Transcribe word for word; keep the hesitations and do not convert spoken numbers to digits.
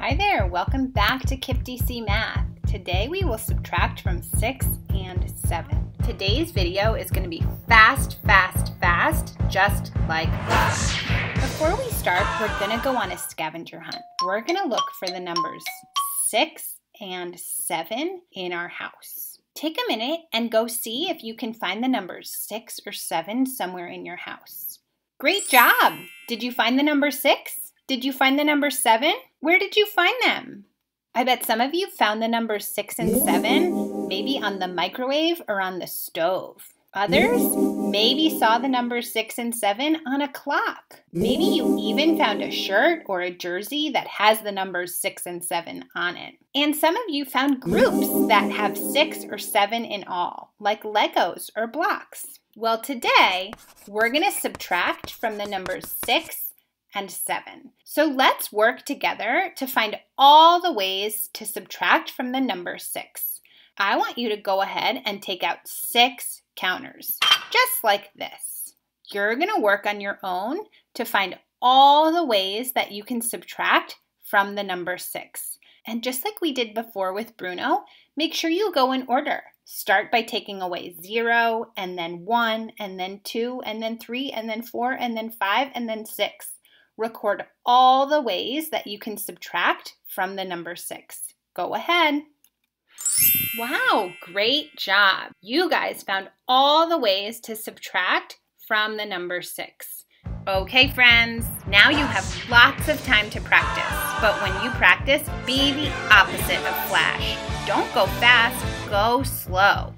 Hi there, welcome back to Kip D C Math. Today we will subtract from six and seven. Today's video is going to be fast, fast, fast, just like that. Before we start, we're going to go on a scavenger hunt. We're going to look for the numbers six and seven in our house. Take a minute and go see if you can find the numbers six or seven somewhere in your house. Great job! Did you find the number six? Did you find the number seven? Where did you find them? I bet some of you found the numbers six and seven maybe on the microwave or on the stove. Others maybe saw the numbers six and seven on a clock. Maybe you even found a shirt or a jersey that has the numbers six and seven on it. And some of you found groups that have six or seven in all, like Legos or blocks. Well, today we're going to subtract from the numbers six and seven. So let's work together to find all the ways to subtract from the number six. I want you to go ahead and take out six counters, just like this. You're going to work on your own to find all the ways that you can subtract from the number six. And just like we did before with Bruno, make sure you go in order. Start by taking away zero, and then one, and then two, and then three, and then four, and then five, and then six. Record all the ways that you can subtract from the number six. Go ahead. Wow, great job. You guys found all the ways to subtract from the number six. Okay, friends, now you have lots of time to practice. But when you practice, be the opposite of flash. Don't go fast, go slow.